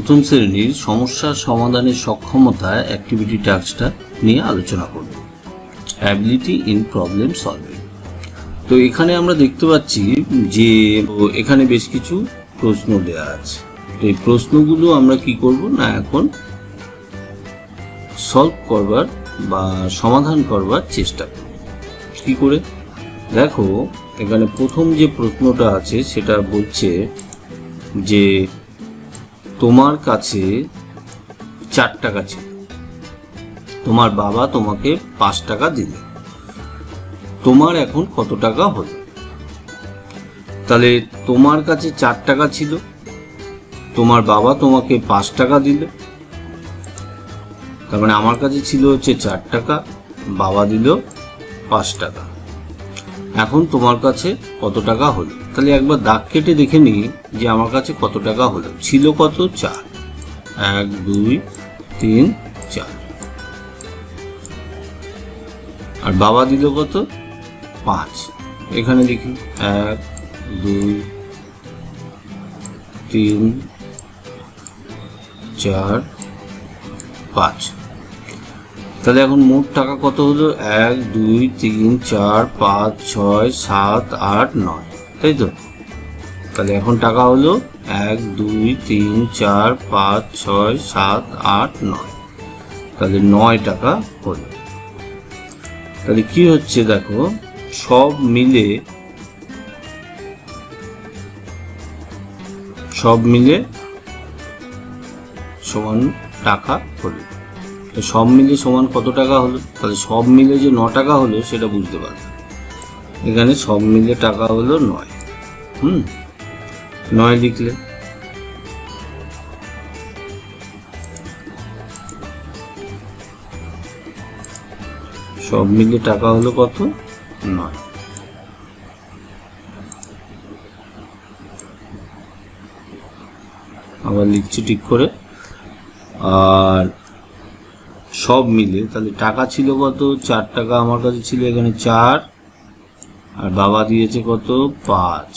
প্রথম শ্রেণীর সমস্যা সমাধানের সক্ষমতা অ্যাক্টিভিটি টাস্কটা নিয়ে আলোচনা করব। Ability in problem solving. তো এখানে আমরা দেখতে পাচ্ছি যে এখানে বেশ কিছু প্রশ্ন দেওয়া আছে। তো এই প্রশ্নগুলো আমরা কি করব না, এখন সলভ করবার বা সমাধান করবার চেষ্টা করব। কি করে দেখো, এখানে প্রথম যে প্রশ্নটা আছে সেটা বলছে যে তোমার কাছে 4 টাকা ছিল, তোমার বাবা তোমাকে 5 টাকা দিল, তোমার এখন কত টাকা হলো? তাহলে তোমার কাছে 4 টাকা ছিল, তোমার বাবা তোমাকে 5 টাকা দিল, তার মানে আমার কাছে ছিল হচ্ছে 4 টাকা, বাবা দিল 5 টাকা, এখন তোমার কাছে কত টাকা হলো? তাহলে একবার দাগ কেটে দেখে নিই যে আমার কাছে কত টাকা হলো। ছিল কত? 4। 1 2 3 4। আর বাবা দিল কত? 5। এখানে দেখি 1 2 3 4 5। তাহলে এখন মোট টাকা কত হলো? 1 2 3 4 5 6 7 8 9, তাই তো? তাহলে এখন টাকা হলো 1 2 3 4 5 6 7 8 9, তাহলে 9 টাকা হলো। তাহলে কি হচ্ছে দেখো, সব মিলে সমান টাকা হলো। সব মিলে সমান কত টাকা হলো? তাহলে সব মিলে যে 9 টাকা হলো সেটা বুঝতে পারবে। এখানে সব মিলে টাকা হলো 9। 9 লিখলে সব মিলে টাকা হলো কত? 9। আবার লিখছি ঠিক করে। আর সব মিলে তাহলে টাকা ছিল কত? 4 টাকা আমার কাছে ছিল, এখানে 4, আর বাবা দিয়েছে কত? 5।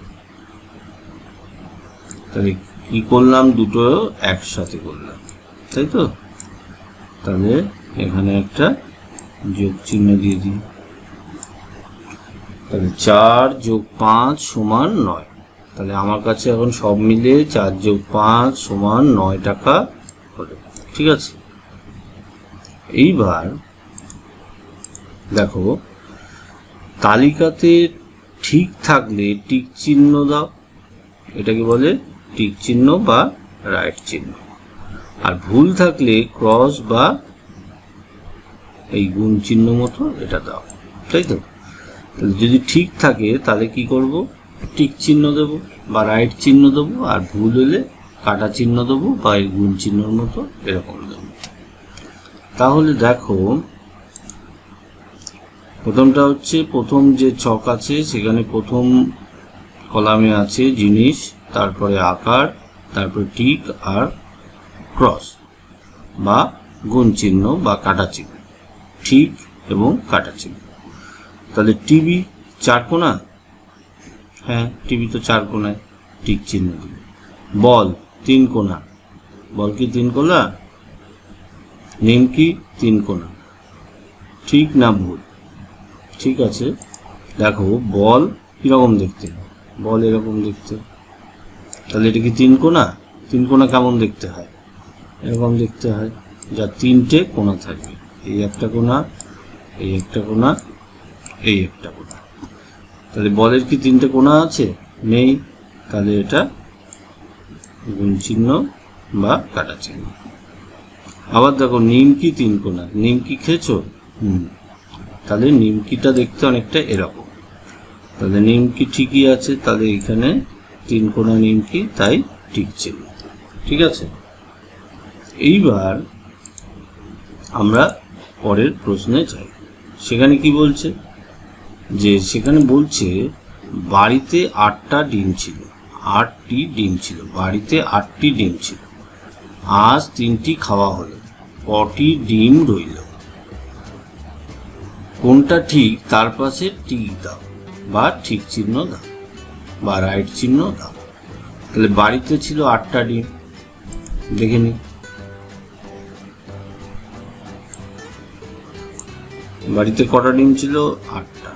তাহলে কি করলাম? দুটো একসাথে করলাম, তাই তো? তাহলে এখানে একটা যোগ চিহ্ন দিয়ে দিই। তাহলে 4 যোগ 5 সমান 9। তাহলে আমার কাছে এখন সব মিলে 4 যোগ 5 সমান 9 টাকা হলো। ঠিক আছে, এইবার দেখো তালিকাতে ঠিক থাকলে টিক চিহ্ন দাও, এটাকে বলে টিক চিহ্ন বা রাইট চিহ্ন। আর ভুল থাকলে ক্রস বা এই গুণ চিহ্ন মতো এটা দাও, তাই তো? তাহলে যদি ঠিক থাকে তাহলে কি করব? টিক চিহ্ন দেব বা রাইট চিহ্ন দেব, আর ভুল হলে কাটা চিহ্ন দেবো বা এই গুণ চিহ্নর মতো এরকম দেব। তাহলে দেখো প্রথমটা হচ্ছে, প্রথম যে ছক আছে সেখানে প্রথম কলামে আছে জিনিস, তারপরে আকার, তারপরে টিক আর ক্রস বা গুণ চিহ্ন বা কাটা চিহ্ন, ঠিক এবং কাটা চিহ্ন। তাহলে টিভি 4 কোণা, হ্যাঁ টিভি তো 4 কোণায়, টিক চিহ্ন দিবে। বল 3 কোণা, বল কি 3 কোণা? নিমকি 3 কোণা, ঠিক না ভুল? ঠিক আছে, দেখো বল কিরকম দেখতে? বল এরকম দেখতে। তাহলে এটা কি 3 কোণা? 3 কোণা কেমন দেখতে হয়? এরকম দেখতে হয়, যা 3টে কোণা থাকবে। এই একটা কোণা, এই একটা কোণা, এই একটা কোণা। তাহলে বলের কি 3টে কোণা আছে? নেই। তাহলে এটা গুণ চিহ্ন বা কাটা চিহ্ন। আবার দেখো নিমকি 3 কোণা, নিমকি খেয়েছো? তাহলে নিমকিটা দেখতে অনেকটা এরকম। তাহলে নিমকি ঠিকই আছে, তাহলে এখানে 3 কোণা নিমকি, তাই ঠিক চিহ্ন। ঠিক আছে, এইবার আমরা পরের প্রশ্নে যাই। সেখানে কি বলছে? যে সেখানে বলছে বাড়িতে 8টা ডিম ছিল, 8টি ডিম ছিল, বাড়িতে 8টি ডিম ছিল, আজ 3টি খাওয়া হলো, কটি ডিম রইল? কোনটা ঠিক তার পাশে টিক দাও বা ঠিক চিহ্ন দাও বা রাইট চিহ্ন দাও। তাহলে বাড়িতে ছিল 8টা ডিম, দেখে নি। বাড়িতে কটা ডিম ছিল? 8টা।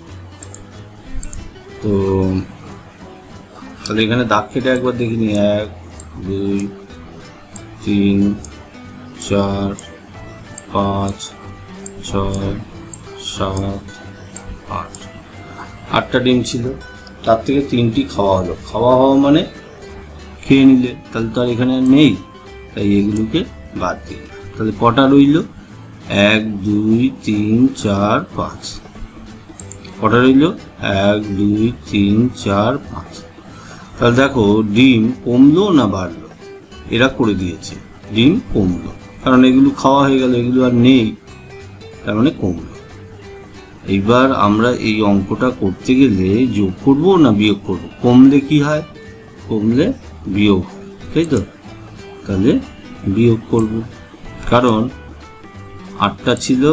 তো তাহলে এখানে দাগ কেটে একবার দেখে নি। 1 2 3 4 5 6 7 8। 8টা ডিম ছিল, তার থেকে 3টি খাওয়া হলো। খাওয়া হওয়া মানে খেয়ে নিলে, তাহলে তো আর এখানে নেই, তাই এগুলোকে বাদ দিই। তাহলে কটা রইল? 1 2 3 4 5। কটা রইল? 1 2 3 4 5। তাহলে দেখো ডিম কমলো না বাড়লো? এরা করে দিয়েছে ডিম কমলো, কারণ এগুলো খাওয়া হয়ে গেল, এগুলো আর নেই, তার মানে কমলো। এইবার আমরা এই অঙ্কটা করতে গেলে যোগ করব না বিয়োগ করব? কমলে কি হয়? কমলে বিয়োগ হয়, তাই তো? তাহলে বিয়োগ করব, কারণ 8টা ছিল,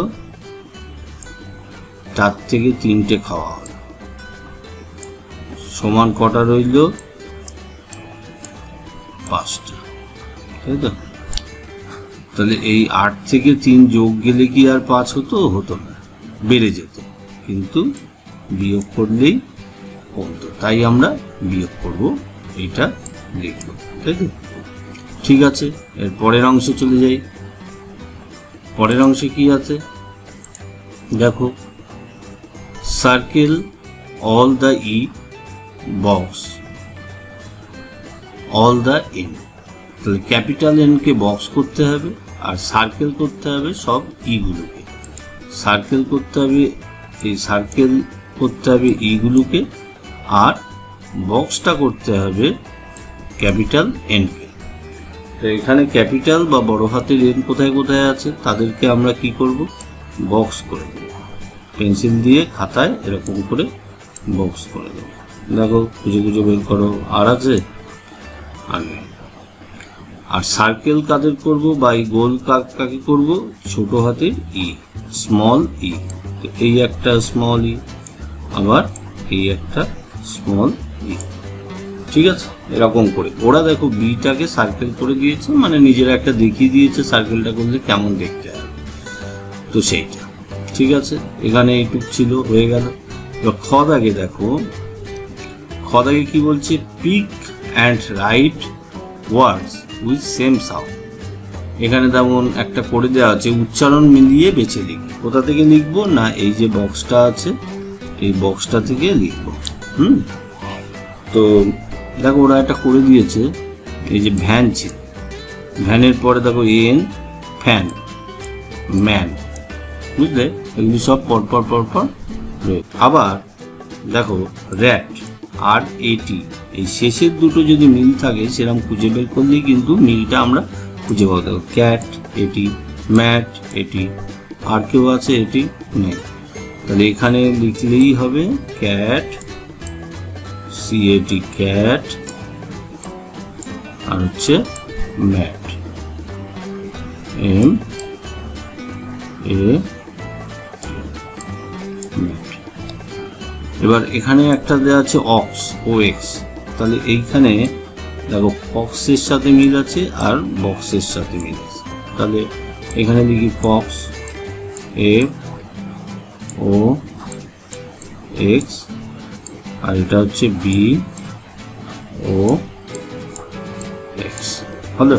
তার থেকে 3টে খাওয়া হলো, সমান কটা রইল? 5টা, তাই তো? তাহলে এই 8 থেকে 3 যোগ গেলে কি আর 5 হতো? হতো না, বেড়ে যেত, কিন্তু বিয়োগ করলেই কমতো, তাই আমরা বিয়োগ করব, এইটা লিখব, তাই তো? ঠিক আছে, এর পরের অংশে চলে যাই। পরের অংশে কি আছে দেখো, circle all the E box all the N. তাহলে ক্যাপিটাল এন কে বক্স করতে হবে, আর সার্কেল করতে হবে সব ই গুলোকে। সার্কেল করতে হবে, এই সার্কেল করতে হবে ই গুলোকে, আর বক্সটা করতে হবে ক্যাপিটাল এন কে। তো এখানে ক্যাপিটাল বা বড় হাতের এন কোথায় কোথায় আছে, তাদেরকে আমরা কি করব? বক্স করে দেব। পেন্সিল দিয়ে খাতায় এরকম করে বক্স করে দেব। দেখো খুঁজে খুঁজে বের করো, আর আছে? আর নেই। আর সার্কেল কাদের করব বা এই গোল কাকে করব? ছোট হাতের ই, স্মল ই। এই একটা স্মল ই, আবার এই একটা স্মল ই। ঠিক আছে, এরকম করে ওরা দেখো বিটাকে সার্কেল করে দিয়েছে, মানে নিজেরা একটা দেখিয়ে দিয়েছে সার্কেলটা করলে কেমন দেখতে হবে, তো সেইটা। ঠিক আছে, এখানে এইটুক ছিল, হয়ে গেল। এবার খ দাগে দেখো, খ দাগে কি বলছে? Pick and write words with same sound. এখানে তেমন একটা করে দেওয়া আছে, উচ্চারণ মিলিয়ে বেছে লিখি। কোথা থেকে লিখবো? না এই যে বক্সটা আছে, এই বক্সটা থেকে লিখবো। তো দেখো ওরা একটা করে দিয়েছে, এই যে ভ্যান ছিল, ভ্যানের পরে দেখো এন, ফ্যান, ম্যান, বুঝলে? এগুলি সব পরপর পরপর রয়েছে। আবার দেখো র্যাট আর এটি, এই শেষের দুটো যদি মিল থাকে সেরকম খুঁজে বের করলেই কিন্তু মিলটা আমরা খুঁজে পাবো। দেখো ক্যাট এটি, ম্যাট এটি, আর কেউ আছে এটি নেই, তাহলে এখানে লিখলেই হবে ক্যাট, সিএটি ক্যাট, আর হচ্ছে ম্যাট, এম এ ম্যাট। এবার এখানে একটা দেওয়া আছে অক্স, ও এক্স, তাহলে এইখানে দেখো ফক্সের সাথে মিল আছে আর বক্সের সাথে মিল আছে, তাহলে এখানে লিখি ফক্স, এফ ও এক্স, আর এটা হচ্ছে বি ও এক্স, হলো।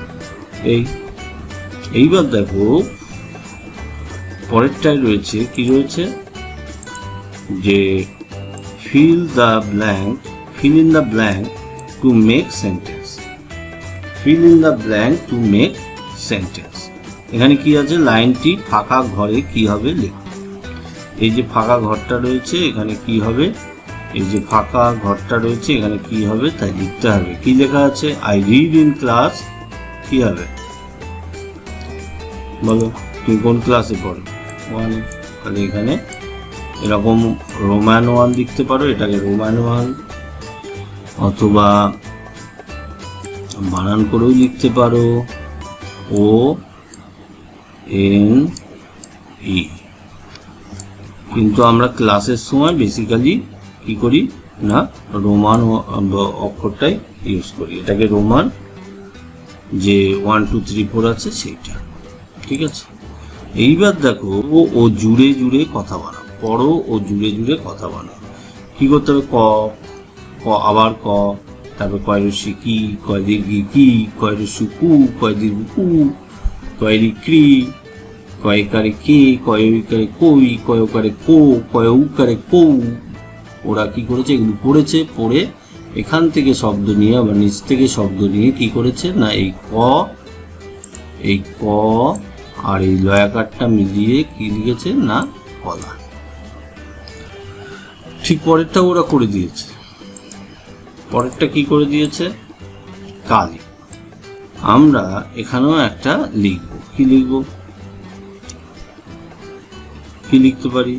এইবার দেখো পরেরটাই রয়েছে, কি রয়েছে? যে fill in the blank to make sentence. fill in the blank to make sentence. এখানে কি আছে? লাইনটি ফাঁকা ঘরে কি হবে লিখো। এই যে ফাঁকা ঘরটা রয়েছে এখানে কি হবে? এই যে ফাঁকা ঘরটা রয়েছে এখানে কি হবে তাই লিখতে হবে। কি লেখা আছে? আই রিড ইন ক্লাস, কি হবে বলো? তুমি কোন ক্লাসে পড়ো? 1। তাহলে এখানে এরকম রোমান 1 লিখতে পারো, এটাকে রোমান 1, অথবা বানান করেও লিখতে পারো ও এন ই। কিন্তু আমরা ক্লাসের সময় বেসিক্যালি কি করি না রোমান অক্ষরটাই ইউজ করি, এটাকে রোমান যে 1 2 3 4 আছে সেইটা, ঠিক আছে। এইবার দেখো ও জুড়ে জুড়ে কথা বানাও, পড়ো ও জুড়ে জুড়ে কথা বানাও। কি করতে হবে? ক ক আবার ক, তারপর কয় রস্যি কি, কয় দীর্ঘি কি, কয় রস্যি কু, কয় দীর্ঘ কু, কয় রিক্রি, কয় কারে কে, কয় উকারে কই, কয় ওকারে কো, কয় উকারে কৌ। ওরা কি করেছে? এগুলো পড়েছে, পড়ে এখান থেকে শব্দ নিয়ে আবার নিচ থেকে শব্দ নিয়ে কি করেছে না এই ক আর এই লয়াকারটা মিলিয়ে কি লিখেছে না কলা। ঠিক পরেরটা ওরা করে দিয়েছে। পরেরটা কি করে দিয়েছে? কালি। আমরা এখানেও একটা লিখব। কি লিখব? কি লিখতে পারি?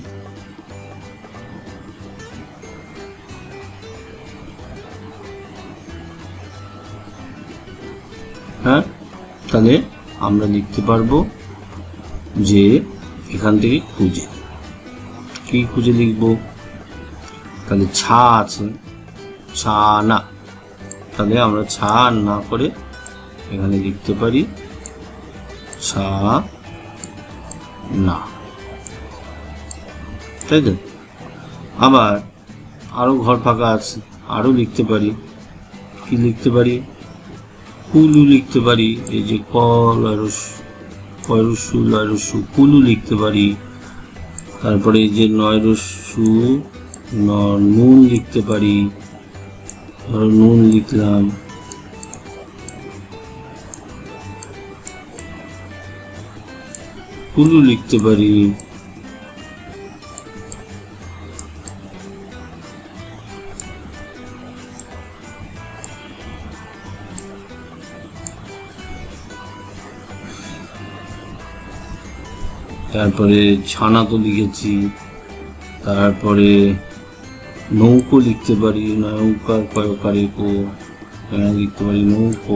হ্যাঁ, তাহলে আমরা লিখতে পারবো যে এখান থেকে খুঁজে। কি খুঁজে লিখবো? তাহলে ছা আছে, ছা না, তাহলে আমরা ছা না করে এখানে লিখতে পারি ছা না, তাই তো। আবার আরো ঘর ফাঁকা আছে, আরো লিখতে পারি। কি লিখতে পারি? কুলু লিখতে পারি। এই যে কয়রস্যু লয়রস্যু কুলু লিখতে পারি। তারপরে এই যে নয়রস্যু নুন লিখতে পারি। ধরো নুন লিখলাম। কুলু লিখতে পারি। তারপরে ছানা তো লিখেছি। তারপরে নৌকো লিখতে পারি, নৌকার কয়কারে কো, লিখতে পারি নৌকো।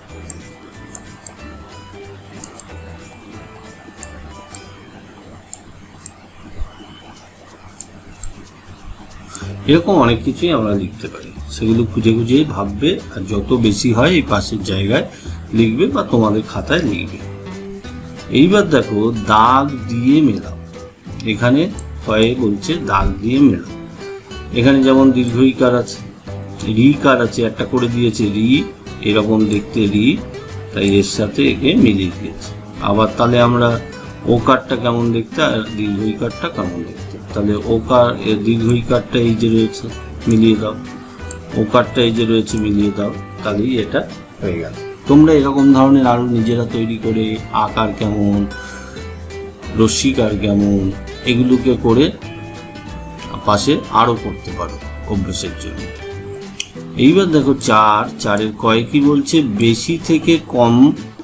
এরকম অনেক কিছুই আমরা লিখতে পারি, সেগুলো খুঁজে খুঁজেই ভাববে, আর যত বেশি হয় এই পাশের জায়গায় লিখবে বা তোমাদের খাতায় লিখবে। এইবার দেখো দাগ দিয়ে মেলাও। এখানে কয়ে বলছে দাগ দিয়ে মেলাও। এখানে যেমন দীর্ঘইকার আছে, রিকার আছে, একটা করে দিয়েছে রি, এরকম দেখতে রি, তাই এর সাথে একে মিলিয়ে দিয়েছে। আবার তাহলে আমরা ওকারটা কেমন দেখতে আর দীর্ঘইকারটা কেমন দেখতে, তাহলে ওকার দীর্ঘইকারটা এই যে রয়েছে মিলিয়ে দাও, ওকারটা এই যে রয়েছে মিলিয়ে দাও, তাহলেই এটা হয়ে গেল। তোমরা এরকম ধরনের আরো নিজেরা তৈরি করে আকার কেমন, রস্যিকার কেমন, এগুলোকে করে পাশে আরো করতে পারো অভ্যাসের জন্য। এইবার দেখো চারের কয় কি বলছে? বেশি থেকে কম,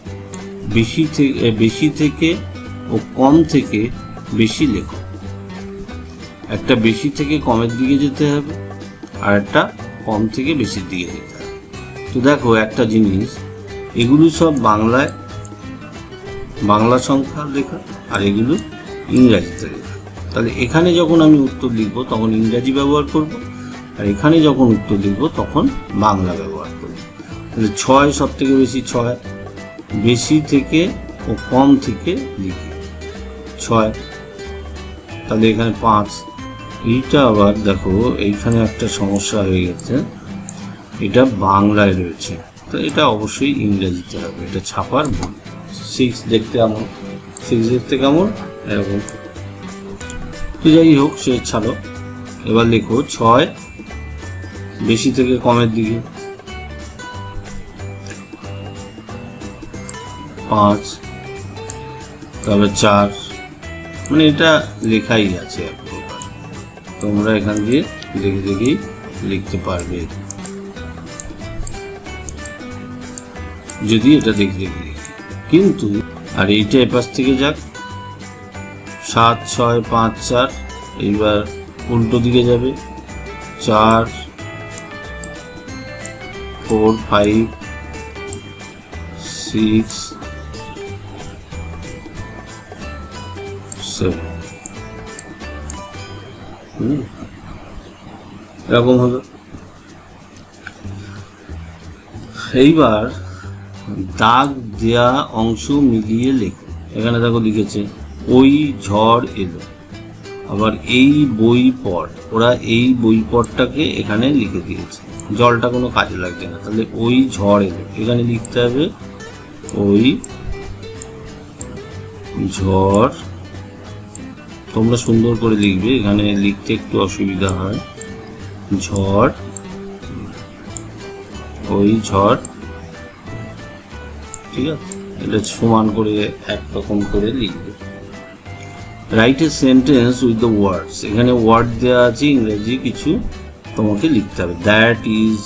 বেশি থেকে ও কম থেকে বেশি লেখো। একটা বেশি থেকে কমের দিকে যেতে হবে, আর একটা কম থেকে বেশির দিকে যেতে হবে। তো দেখো একটা জিনিস, এগুলো সব বাংলায়, বাংলা সংখ্যা লেখা, আর এগুলো ইংরাজিতে লেখা। তাহলে এখানে যখন আমি উত্তর লিখব তখন ইংরাজি ব্যবহার করব, আর এখানে যখন উত্তর লিখব তখন বাংলা ব্যবহার করব। তাহলে 6 সব থেকে বেশি, 6 বেশি থেকে ও কম থেকে লিখি 6, তাহলে এখানে 5। এইটা আবার দেখো এইখানে একটা সমস্যা হয়ে গেছে, এটা বাংলায় রয়েছে, তো এটা অবশ্যই ইংরেজিতে হবে, এটা ছাপার ভুল। 6 দেখতে কেমন, 6 দেখতে কেমন এরকম। তো যাই হোক, সে ছাড়ো। এবার লেখো 6 বেশি থেকে কমের দিকে, 5, তারপর 4, মানে এটা লেখাই আছে এক প্রকার, তোমরা এখান দিয়ে দেখে দেখেই লিখতে পারবে যদি এটা দেখে দেখে লিখি। কিন্তু আর এইটা এপাশ থেকে যাক, 7 6 5 4, এইবার উল্টো দিকে যাবে, 4 4 5 6 7, এরকম হলো। এইবার দাগ দেয়া অংশ মিলিয়ে লেখো। এখানে দেখো লিখেছে ওই ঝড় এলো, আবার এই বই পড়, ওরা এই বই পড়টাকে এখানে লিখে দিয়েছে, জলটা কোনো কাজে লাগছে না। তাহলে ওই ঝড় এলো, এখানে লিখতে হবে ওই ঝড়। তোমরা সুন্দর করে লিখবে, এখানে লিখতে একটু অসুবিধা হয়। ঝড়, ওই ঝড়, ঠিক আছে? এটা সমান করে একরকম করে লিখবে। Write a sentence with the words, এখানে ওয়ার্ড দেওয়া আছে ইংরেজি কিছু, তোমাকে লিখতে হবে। দ্যাট ইজ,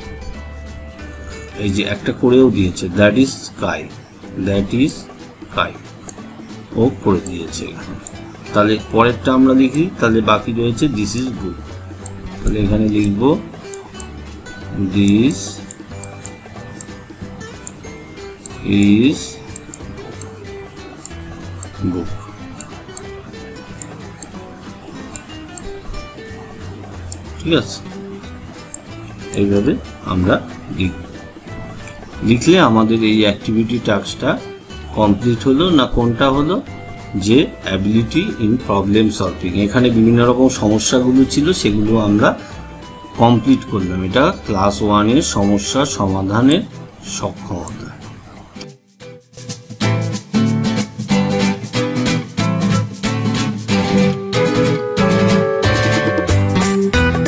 এই যে একটা করেও দিয়েছে, that is sky, that is sky ও করে দিয়েছে এখানে। তাহলে পরেরটা আমরা লিখি, তাহলে বাকি রয়েছে দিস ইজ বুক। তাহলে এখানে লিখব দিস ইজ বুক। ঠিক আছে, এইভাবে আমরা লিখলে আমাদের এই অ্যাক্টিভিটি টাস্কটা কমপ্লিট হলো না? কোনটা হলো? যে অ্যাবিলিটি ইন প্রবলেম সলভিং। এখানে বিভিন্ন রকম সমস্যাগুলো ছিল, সেগুলো আমরা কমপ্লিট করলাম। এটা ক্লাস 1-এর সমস্যা সমাধানের সক্ষমতা।